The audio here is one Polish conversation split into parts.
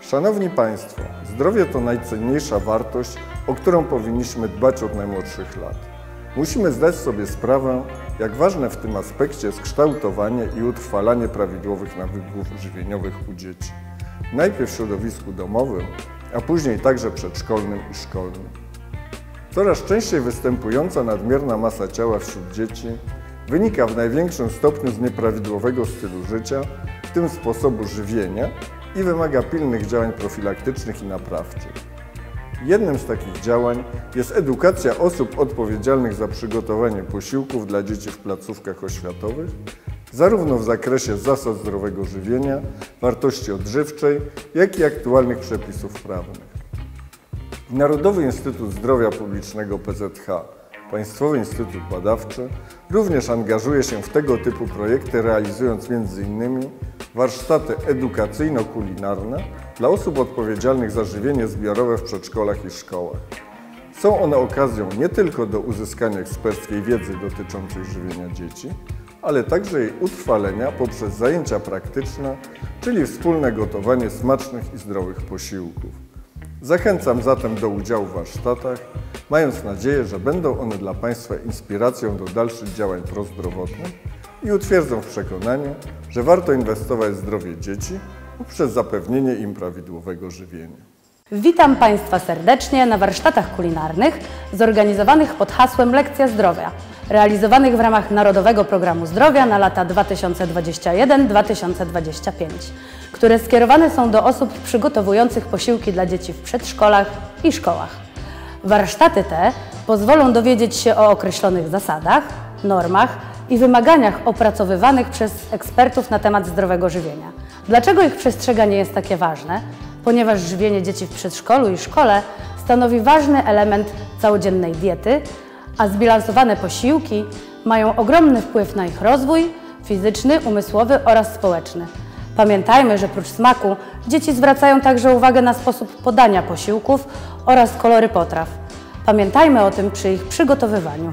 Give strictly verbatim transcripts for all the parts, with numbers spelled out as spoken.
Szanowni Państwo, zdrowie to najcenniejsza wartość, o którą powinniśmy dbać od najmłodszych lat. Musimy zdać sobie sprawę, jak ważne w tym aspekcie jest kształtowanie i utrwalanie prawidłowych nawyków żywieniowych u dzieci. Najpierw w środowisku domowym, a później także przedszkolnym i szkolnym. Coraz częściej występująca nadmierna masa ciała wśród dzieci wynika w największym stopniu z nieprawidłowego stylu życia, w tym sposobu żywienia, i wymaga pilnych działań profilaktycznych i naprawczych. Jednym z takich działań jest edukacja osób odpowiedzialnych za przygotowanie posiłków dla dzieci w placówkach oświatowych, zarówno w zakresie zasad zdrowego żywienia, wartości odżywczej, jak i aktualnych przepisów prawnych. Narodowy Instytut Zdrowia Publicznego P Z H, Państwowy Instytut Badawczy, również angażuje się w tego typu projekty, realizując między innymi warsztaty edukacyjno-kulinarne dla osób odpowiedzialnych za żywienie zbiorowe w przedszkolach i szkołach. Są one okazją nie tylko do uzyskania eksperckiej wiedzy dotyczącej żywienia dzieci, ale także jej utrwalenia poprzez zajęcia praktyczne, czyli wspólne gotowanie smacznych i zdrowych posiłków. Zachęcam zatem do udziału w warsztatach, mając nadzieję, że będą one dla Państwa inspiracją do dalszych działań prozdrowotnych i utwierdzą w przekonaniu, że warto inwestować w zdrowie dzieci poprzez zapewnienie im prawidłowego żywienia. Witam Państwa serdecznie na warsztatach kulinarnych zorganizowanych pod hasłem Lekcja Zdrowia, realizowanych w ramach Narodowego Programu Zdrowia na lata dwa tysiące dwudziesty pierwszy do dwa tysiące dwudziestego piątego, które skierowane są do osób przygotowujących posiłki dla dzieci w przedszkolach i szkołach. Warsztaty te pozwolą dowiedzieć się o określonych zasadach, normach i wymaganiach opracowywanych przez ekspertów na temat zdrowego żywienia. Dlaczego ich przestrzeganie jest takie ważne? Ponieważ żywienie dzieci w przedszkolu i szkole stanowi ważny element całodziennej diety, a zbilansowane posiłki mają ogromny wpływ na ich rozwój fizyczny, umysłowy oraz społeczny. Pamiętajmy, że prócz smaku dzieci zwracają także uwagę na sposób podania posiłków oraz kolory potraw. Pamiętajmy o tym przy ich przygotowywaniu.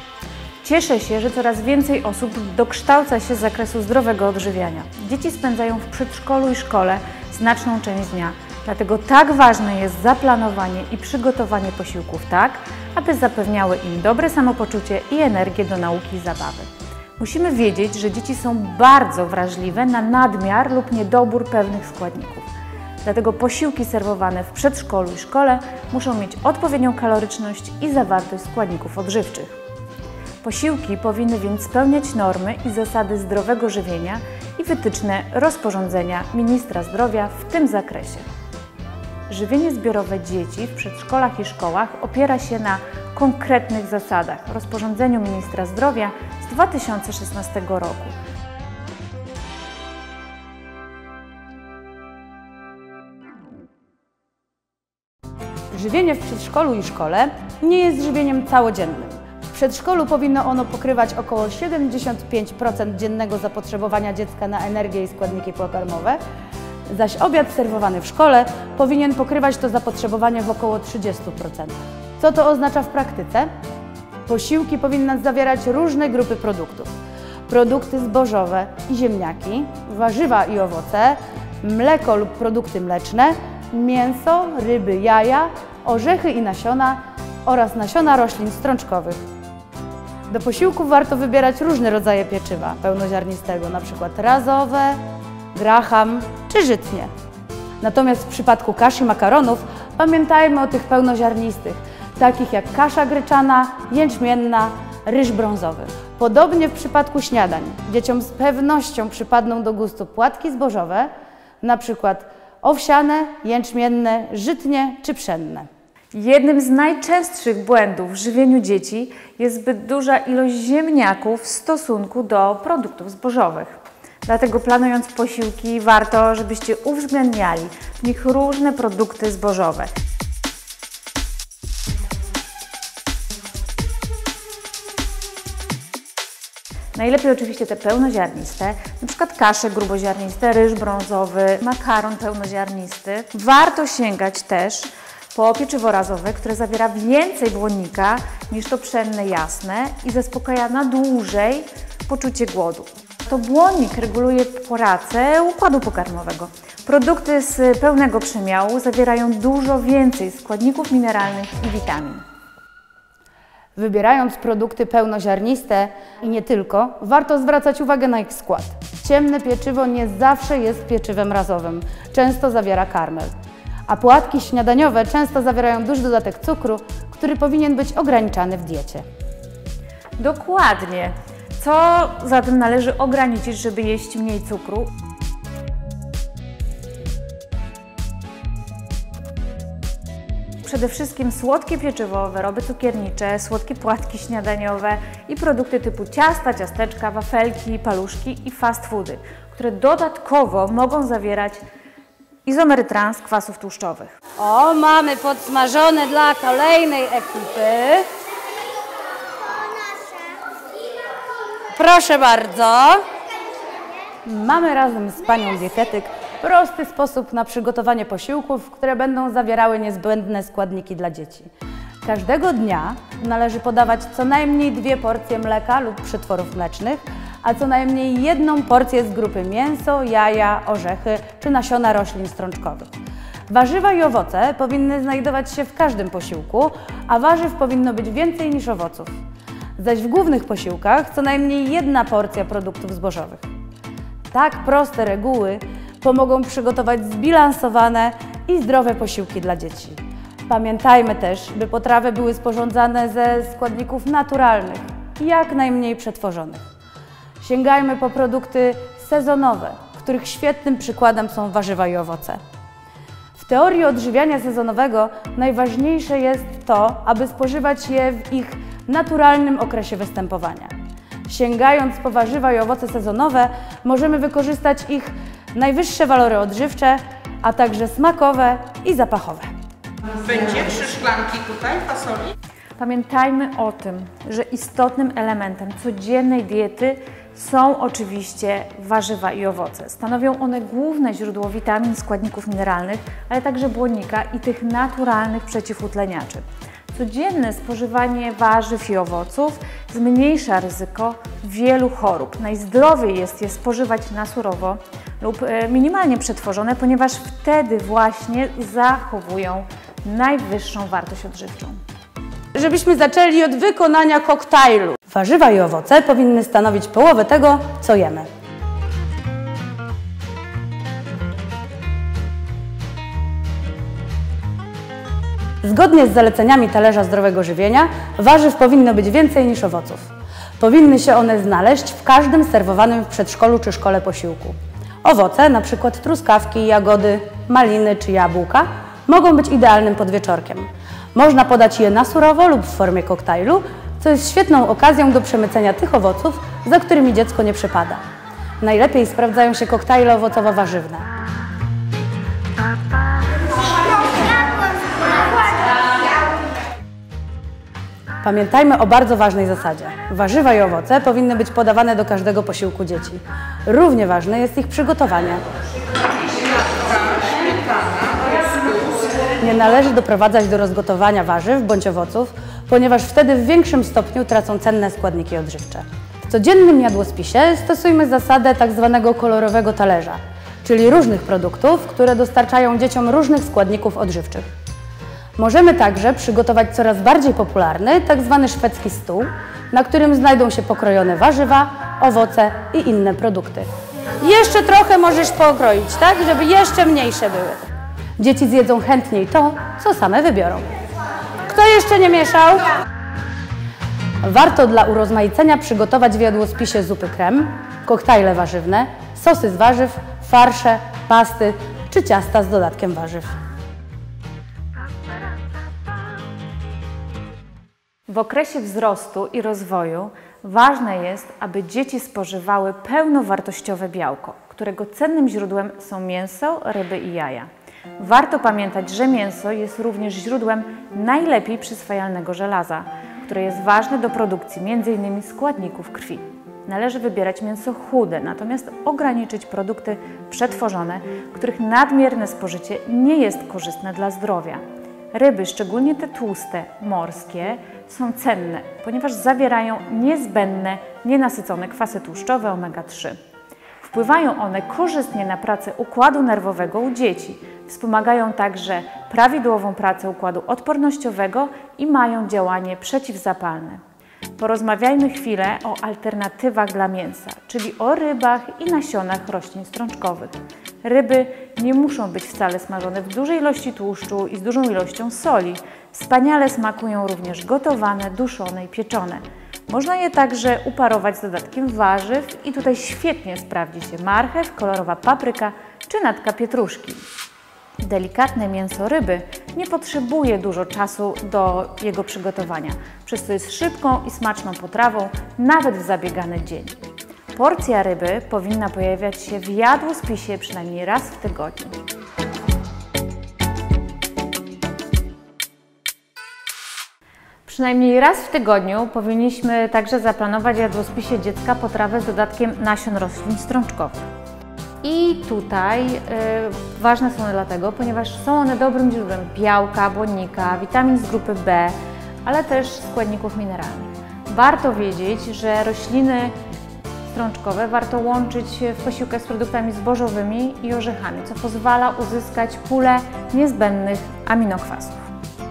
Cieszę się, że coraz więcej osób dokształca się z zakresu zdrowego odżywiania. Dzieci spędzają w przedszkolu i szkole znaczną część dnia, dlatego tak ważne jest zaplanowanie i przygotowanie posiłków tak, aby zapewniały im dobre samopoczucie i energię do nauki i zabawy. Musimy wiedzieć, że dzieci są bardzo wrażliwe na nadmiar lub niedobór pewnych składników. Dlatego posiłki serwowane w przedszkolu i szkole muszą mieć odpowiednią kaloryczność i zawartość składników odżywczych. Posiłki powinny więc spełniać normy i zasady zdrowego żywienia i wytyczne rozporządzenia Ministra Zdrowia w tym zakresie. Żywienie zbiorowe dzieci w przedszkolach i szkołach opiera się na konkretnych zasadach rozporządzeniu Ministra Zdrowia z dwa tysiące szesnastego roku. Żywienie w przedszkolu i szkole nie jest żywieniem całodziennym. W przedszkolu powinno ono pokrywać około siedemdziesiąt pięć procent dziennego zapotrzebowania dziecka na energię i składniki pokarmowe, zaś obiad serwowany w szkole powinien pokrywać to zapotrzebowanie w około trzydziestu procentach. Co to oznacza w praktyce? Posiłki powinny zawierać różne grupy produktów. Produkty zbożowe i ziemniaki, warzywa i owoce, mleko lub produkty mleczne, mięso, ryby, jaja, orzechy i nasiona oraz nasiona roślin strączkowych. Do posiłków warto wybierać różne rodzaje pieczywa pełnoziarnistego, np. razowe, graham czy żytnie. Natomiast w przypadku kasz i makaronów pamiętajmy o tych pełnoziarnistych, takich jak kasza gryczana, jęczmienna, ryż brązowy. Podobnie w przypadku śniadań. Dzieciom z pewnością przypadną do gustu płatki zbożowe, np. owsiane, jęczmienne, żytnie czy pszenne. Jednym z najczęstszych błędów w żywieniu dzieci jest zbyt duża ilość ziemniaków w stosunku do produktów zbożowych. Dlatego planując posiłki warto, żebyście uwzględniali w nich różne produkty zbożowe. Najlepiej oczywiście te pełnoziarniste, np. kasze gruboziarniste, ryż brązowy, makaron pełnoziarnisty. Warto sięgać też po pieczywo razowe, które zawiera więcej błonnika niż to pszenne jasne i zaspokaja na dłużej poczucie głodu. To błonnik reguluje pracę układu pokarmowego. Produkty z pełnego przemiału zawierają dużo więcej składników mineralnych i witamin. Wybierając produkty pełnoziarniste i nie tylko, warto zwracać uwagę na ich skład. Ciemne pieczywo nie zawsze jest pieczywem razowym, często zawiera karmel. A płatki śniadaniowe często zawierają duży dodatek cukru, który powinien być ograniczany w diecie. Dokładnie. Co zatem należy ograniczyć, żeby jeść mniej cukru? Przede wszystkim słodkie pieczywo, wyroby cukiernicze, słodkie płatki śniadaniowe i produkty typu ciasta, ciasteczka, wafelki, paluszki i fast foody, które dodatkowo mogą zawierać izomery trans kwasów tłuszczowych. O, mamy podsmażone dla kolejnej ekipy. Proszę bardzo. Mamy razem z panią dietetyk prosty sposób na przygotowanie posiłków, które będą zawierały niezbędne składniki dla dzieci. Każdego dnia należy podawać co najmniej dwie porcje mleka lub przetworów mlecznych, a co najmniej jedną porcję z grupy mięso, jaja, orzechy czy nasiona roślin strączkowych. Warzywa i owoce powinny znajdować się w każdym posiłku, a warzyw powinno być więcej niż owoców. Zaś w głównych posiłkach co najmniej jedna porcja produktów zbożowych. Tak proste reguły pomogą przygotować zbilansowane i zdrowe posiłki dla dzieci. Pamiętajmy też, by potrawy były sporządzane ze składników naturalnych i jak najmniej przetworzonych. Sięgajmy po produkty sezonowe, których świetnym przykładem są warzywa i owoce. W teorii odżywiania sezonowego najważniejsze jest to, aby spożywać je w ich naturalnym okresie występowania. Sięgając po warzywa i owoce sezonowe, możemy wykorzystać ich najwyższe walory odżywcze, a także smakowe i zapachowe. Będzie trzy szklanki tutaj fasoli. Pamiętajmy o tym, że istotnym elementem codziennej diety są oczywiście warzywa i owoce. Stanowią one główne źródło witamin, składników mineralnych, ale także błonnika i tych naturalnych przeciwutleniaczy. Codzienne spożywanie warzyw i owoców zmniejsza ryzyko wielu chorób. Najzdrowiej jest je spożywać na surowo lub minimalnie przetworzone, ponieważ wtedy właśnie zachowują najwyższą wartość odżywczą. Żebyśmy zaczęli od wykonania koktajlu. Warzywa i owoce powinny stanowić połowę tego, co jemy. Zgodnie z zaleceniami talerza zdrowego żywienia, warzyw powinno być więcej niż owoców. Powinny się one znaleźć w każdym serwowanym w przedszkolu czy szkole posiłku. Owoce, np. truskawki, jagody, maliny czy jabłka, mogą być idealnym podwieczorkiem. Można podać je na surowo lub w formie koktajlu, co jest świetną okazją do przemycenia tych owoców, za którymi dziecko nie przepada. Najlepiej sprawdzają się koktajle owocowo-warzywne. Pamiętajmy o bardzo ważnej zasadzie. Warzywa i owoce powinny być podawane do każdego posiłku dzieci. Równie ważne jest ich przygotowanie. Nie należy doprowadzać do rozgotowania warzyw bądź owoców, ponieważ wtedy w większym stopniu tracą cenne składniki odżywcze. W codziennym jadłospisie stosujmy zasadę tzw. kolorowego talerza, czyli różnych produktów, które dostarczają dzieciom różnych składników odżywczych. Możemy także przygotować coraz bardziej popularny tzw. szwedzki stół, na którym znajdą się pokrojone warzywa, owoce i inne produkty. Jeszcze trochę możesz pokroić, tak, żeby jeszcze mniejsze były. Dzieci zjedzą chętniej to, co same wybiorą. Kto jeszcze nie mieszał? Warto dla urozmaicenia przygotować w jadłospisie zupy krem, koktajle warzywne, sosy z warzyw, farsze, pasty czy ciasta z dodatkiem warzyw. W okresie wzrostu i rozwoju ważne jest, aby dzieci spożywały pełnowartościowe białko, którego cennym źródłem są mięso, ryby i jaja. Warto pamiętać, że mięso jest również źródłem najlepiej przyswajalnego żelaza, które jest ważne do produkcji między innymi składników krwi. Należy wybierać mięso chude, natomiast ograniczyć produkty przetworzone, których nadmierne spożycie nie jest korzystne dla zdrowia. Ryby, szczególnie te tłuste, morskie, są cenne, ponieważ zawierają niezbędne, nienasycone kwasy tłuszczowe omega trzy. Wpływają one korzystnie na pracę układu nerwowego u dzieci. Wspomagają także prawidłową pracę układu odpornościowego i mają działanie przeciwzapalne. Porozmawiajmy chwilę o alternatywach dla mięsa, czyli o rybach i nasionach roślin strączkowych. Ryby nie muszą być wcale smażone w dużej ilości tłuszczu i z dużą ilością soli. Wspaniale smakują również gotowane, duszone i pieczone. Można je także uparować z dodatkiem warzyw i tutaj świetnie sprawdzi się marchew, kolorowa papryka czy natka pietruszki. Delikatne mięso ryby nie potrzebuje dużo czasu do jego przygotowania, przez co jest szybką i smaczną potrawą nawet w zabiegany dzień. Porcja ryby powinna pojawiać się w jadłospisie przynajmniej raz w tygodniu. Przynajmniej raz w tygodniu powinniśmy także zaplanować w jadłospisie dziecka potrawę z dodatkiem nasion roślin strączkowych. I tutaj y, ważne są one dlatego, ponieważ są one dobrym źródłem białka, błonnika, witamin z grupy B, ale też składników mineralnych. Warto wiedzieć, że rośliny strączkowe warto łączyć w posiłkach z produktami zbożowymi i orzechami, co pozwala uzyskać pulę niezbędnych aminokwasów.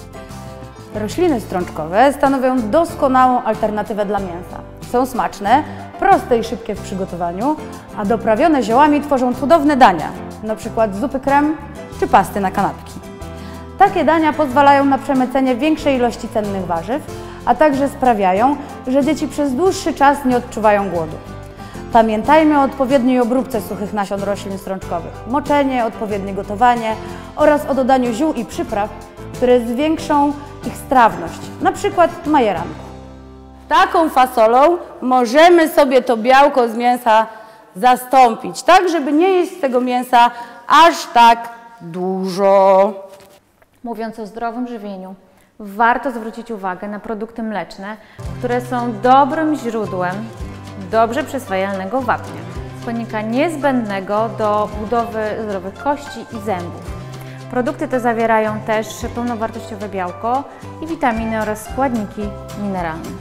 Rośliny strączkowe stanowią doskonałą alternatywę dla mięsa. Są smaczne, proste i szybkie w przygotowaniu, a doprawione ziołami tworzą cudowne dania, np. zupy krem czy pasty na kanapki. Takie dania pozwalają na przemycenie większej ilości cennych warzyw, a także sprawiają, że dzieci przez dłuższy czas nie odczuwają głodu. Pamiętajmy o odpowiedniej obróbce suchych nasion roślin strączkowych, moczenie, odpowiednie gotowanie oraz o dodaniu ziół i przypraw, które zwiększą ich strawność, np. majeranku. Taką fasolą możemy sobie to białko z mięsa zastąpić, tak żeby nie jeść z tego mięsa aż tak dużo. Mówiąc o zdrowym żywieniu, warto zwrócić uwagę na produkty mleczne, które są dobrym źródłem dobrze przyswajalnego wapnia, składnika niezbędnego do budowy zdrowych kości i zębów. Produkty te zawierają też pełnowartościowe białko i witaminy oraz składniki mineralne.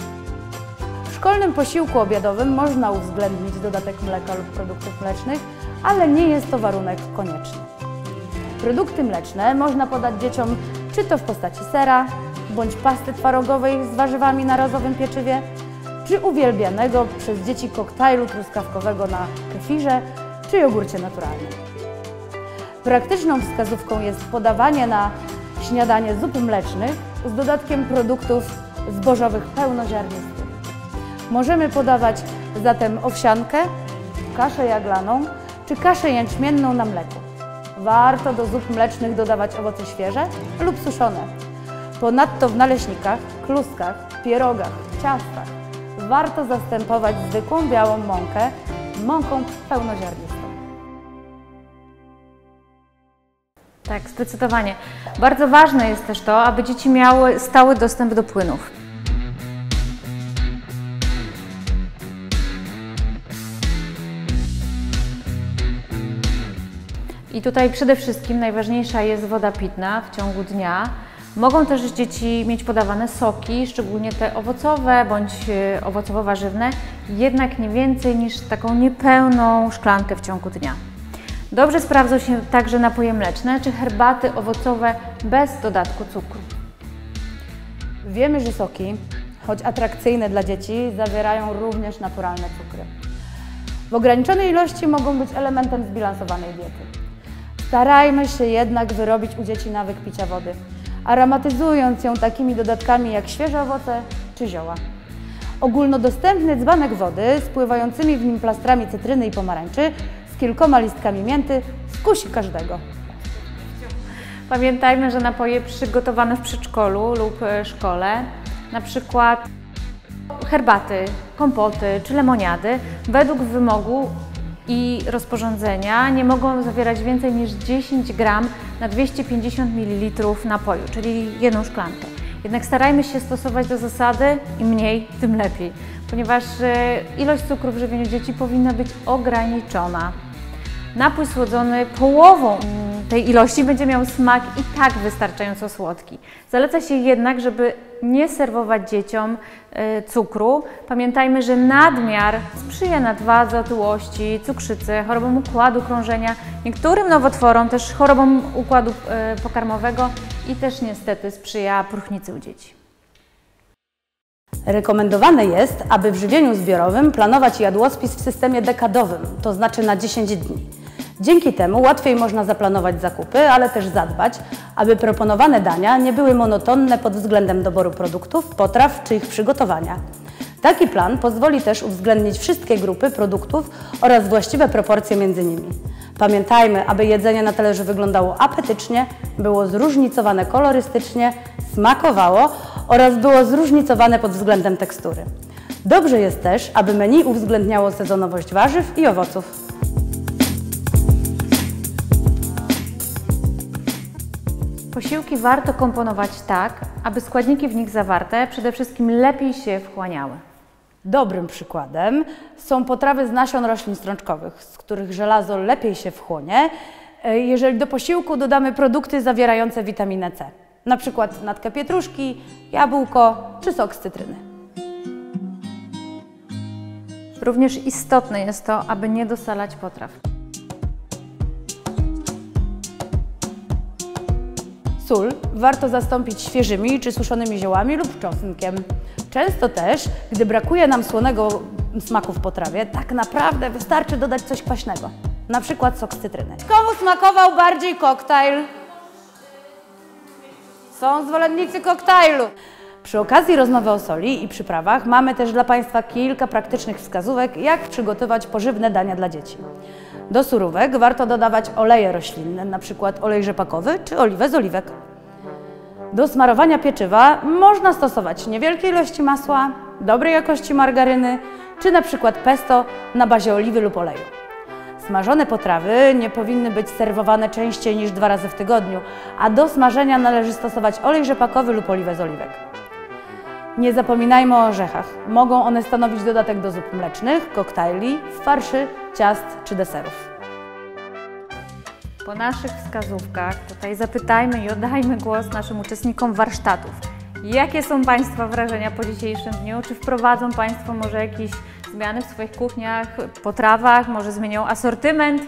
W szkolnym posiłku obiadowym można uwzględnić dodatek mleka lub produktów mlecznych, ale nie jest to warunek konieczny. Produkty mleczne można podać dzieciom czy to w postaci sera, bądź pasty twarogowej z warzywami na razowym pieczywie, czy uwielbianego przez dzieci koktajlu truskawkowego na kefirze czy jogurcie naturalnym. Praktyczną wskazówką jest podawanie na śniadanie zup mlecznych z dodatkiem produktów zbożowych pełnoziarnistych. Możemy podawać zatem owsiankę, kaszę jaglaną czy kaszę jęczmienną na mleku. Warto do zup mlecznych dodawać owoce świeże lub suszone. Ponadto w naleśnikach, kluskach, pierogach, ciastach warto zastępować zwykłą białą mąkę mąką pełnoziarnistą. Tak, zdecydowanie. Bardzo ważne jest też to, aby dzieci miały stały dostęp do płynów. I tutaj przede wszystkim najważniejsza jest woda pitna w ciągu dnia. Mogą też dzieci mieć podawane soki, szczególnie te owocowe bądź owocowo-warzywne, jednak nie więcej niż taką niepełną szklankę w ciągu dnia. Dobrze sprawdzą się także napoje mleczne czy herbaty owocowe bez dodatku cukru. Wiemy, że soki, choć atrakcyjne dla dzieci, zawierają również naturalne cukry. W ograniczonej ilości mogą być elementem zbilansowanej diety. Starajmy się jednak wyrobić u dzieci nawyk picia wody, aromatyzując ją takimi dodatkami jak świeże owoce czy zioła. Ogólnodostępny dzbanek wody z pływającymi w nim plastrami cytryny i pomarańczy z kilkoma listkami mięty skusi każdego. Pamiętajmy, że napoje przygotowane w przedszkolu lub szkole, na przykład herbaty, kompoty czy lemoniady, według wymogu i rozporządzenia nie mogą zawierać więcej niż dziesięć gram na dwieście pięćdziesiąt mililitrów napoju, czyli jedną szklankę. Jednak starajmy się stosować do zasady im mniej, tym lepiej, ponieważ ilość cukru w żywieniu dzieci powinna być ograniczona. Napój słodzony połową tej ilości będzie miał smak i tak wystarczająco słodki. Zaleca się jednak, żeby nie serwować dzieciom y, cukru. Pamiętajmy, że nadmiar sprzyja nadwadze, otyłości, cukrzycy, chorobom układu krążenia, niektórym nowotworom, też chorobom układu y, pokarmowego i też niestety sprzyja próchnicy u dzieci. Rekomendowane jest, aby w żywieniu zbiorowym planować jadłospis w systemie dekadowym, to znaczy na dziesięć dni. Dzięki temu łatwiej można zaplanować zakupy, ale też zadbać, aby proponowane dania nie były monotonne pod względem doboru produktów, potraw czy ich przygotowania. Taki plan pozwoli też uwzględnić wszystkie grupy produktów oraz właściwe proporcje między nimi. Pamiętajmy, aby jedzenie na talerzu wyglądało apetycznie, było zróżnicowane kolorystycznie, smakowało oraz było zróżnicowane pod względem tekstury. Dobrze jest też, aby menu uwzględniało sezonowość warzyw i owoców. Posiłki warto komponować tak, aby składniki w nich zawarte przede wszystkim lepiej się wchłaniały. Dobrym przykładem są potrawy z nasion roślin strączkowych, z których żelazo lepiej się wchłonie, jeżeli do posiłku dodamy produkty zawierające witaminę C, na przykład natkę pietruszki, jabłko czy sok z cytryny. Również istotne jest to, aby nie dosalać potraw. Sól warto zastąpić świeżymi czy suszonymi ziołami lub czosnkiem. Często też, gdy brakuje nam słonego smaku w potrawie, tak naprawdę wystarczy dodać coś kwaśnego, na przykład sok z cytryny. Komu smakował bardziej koktajl? Są zwolennicy koktajlu. Przy okazji rozmowy o soli i przyprawach mamy też dla Państwa kilka praktycznych wskazówek, jak przygotować pożywne dania dla dzieci. Do surówek warto dodawać oleje roślinne, na przykład olej rzepakowy czy oliwę z oliwek. Do smarowania pieczywa można stosować niewielkie ilości masła, dobrej jakości margaryny czy na przykład pesto na bazie oliwy lub oleju. Smażone potrawy nie powinny być serwowane częściej niż dwa razy w tygodniu, a do smażenia należy stosować olej rzepakowy lub oliwę z oliwek. Nie zapominajmy o orzechach. Mogą one stanowić dodatek do zup mlecznych, koktajli, farszy, ciast czy deserów. Po naszych wskazówkach tutaj zapytajmy i oddajmy głos naszym uczestnikom warsztatów. Jakie są Państwa wrażenia po dzisiejszym dniu? Czy wprowadzą Państwo może jakieś zmiany w swoich kuchniach, potrawach, może zmienią asortyment?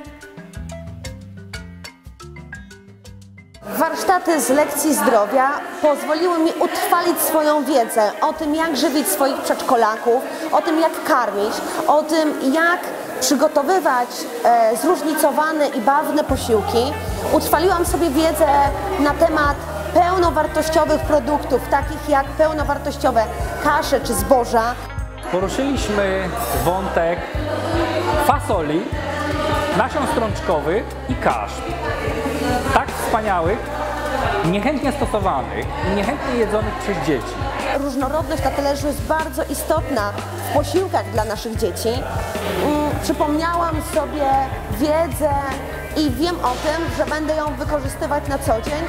Warsztaty z lekcji zdrowia pozwoliły mi utrwalić swoją wiedzę o tym, jak żywić swoich przedszkolaków, o tym, jak karmić, o tym, jak przygotowywać e, zróżnicowane i bawne posiłki. Utrwaliłam sobie wiedzę na temat pełnowartościowych produktów, takich jak pełnowartościowe kasze czy zboża. Poruszyliśmy wątek fasoli, nasion strączkowych i kasz. Tak wspaniałych, niechętnie stosowanych i niechętnie jedzonych przez dzieci. Różnorodność na talerzu jest bardzo istotna w posiłkach dla naszych dzieci. Przypomniałam sobie wiedzę i wiem o tym, że będę ją wykorzystywać na co dzień.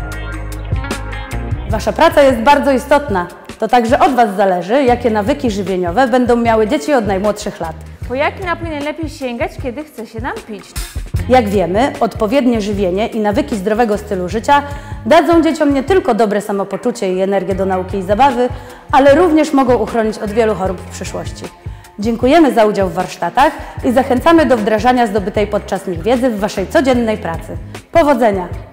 Wasza praca jest bardzo istotna. To także od Was zależy, jakie nawyki żywieniowe będą miały dzieci od najmłodszych lat. Po jaki napój najlepiej sięgać, kiedy chce się napić? Jak wiemy, odpowiednie żywienie i nawyki zdrowego stylu życia dadzą dzieciom nie tylko dobre samopoczucie i energię do nauki i zabawy, ale również mogą uchronić od wielu chorób w przyszłości. Dziękujemy za udział w warsztatach i zachęcamy do wdrażania zdobytej podczas nich wiedzy w Waszej codziennej pracy. Powodzenia!